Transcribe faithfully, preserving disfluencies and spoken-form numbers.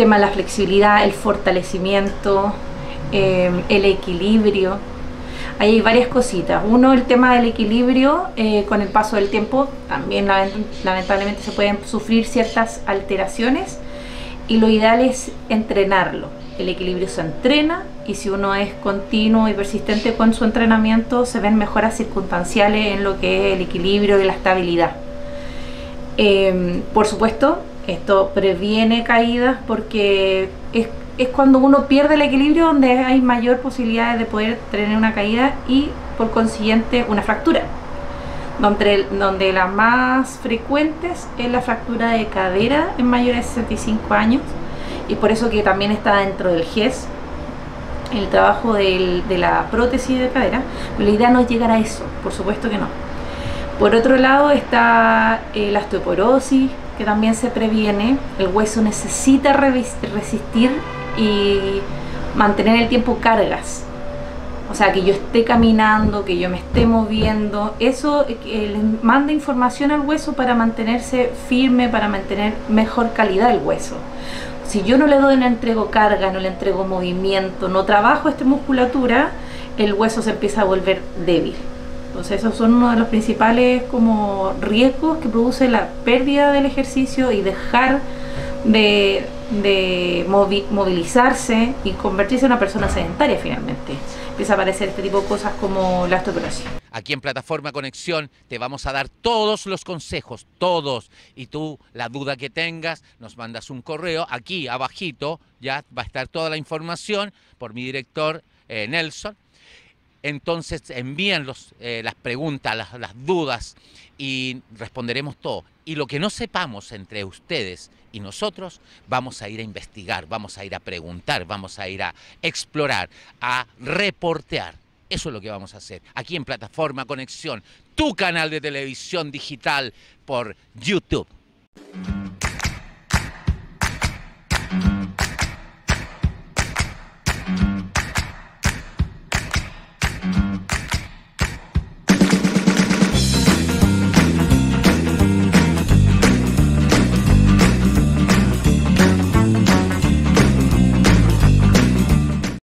tema de la flexibilidad, el fortalecimiento, eh, el equilibrio. Ahí hay varias cositas. Uno, el tema del equilibrio, eh, con el paso del tiempo también lamentablemente se pueden sufrir ciertas alteraciones y lo ideal es entrenarlo. El equilibrio se entrena y si uno es continuo y persistente con su entrenamiento se ven mejoras circunstanciales en lo que es el equilibrio y la estabilidad. Eh, por supuesto, esto previene caídas porque es, es cuando uno pierde el equilibrio donde hay mayor posibilidad de poder tener una caída y por consiguiente una fractura. Donde, donde las más frecuentes es la fractura de cadera en mayores de sesenta y cinco años y por eso que también está dentro del G E S el trabajo del, de la prótesis de cadera, pero la idea no es llegar a eso, por supuesto que no. Por otro lado está eh, la osteoporosis, que también se previene. El hueso necesita resistir y mantener el tiempo cargas. O sea, que yo esté caminando, que yo me esté moviendo, eso eh, manda información al hueso para mantenerse firme, para mantener mejor calidad el hueso. Si yo no le doy, no le entrego carga, no le entrego movimiento, no trabajo esta musculatura, el hueso se empieza a volver débil. Entonces esos son uno de los principales como riesgos que produce la pérdida del ejercicio y dejar de, de movi movilizarse y convertirse en una persona sedentaria finalmente. Empieza a aparecer este tipo de cosas como la osteoporosis. Aquí en Plataforma Conexión te vamos a dar todos los consejos, todos. Y tú, la duda que tengas, nos mandas un correo. Aquí abajito ya va a estar toda la información por mi director eh, Nelson. Entonces envían los, eh, las preguntas, las, las dudas y responderemos todo. Y lo que no sepamos entre ustedes y nosotros, vamos a ir a investigar, vamos a ir a preguntar, vamos a ir a explorar, a reportear. Eso es lo que vamos a hacer aquí en Plataforma Conexión, tu canal de televisión digital por YouTube.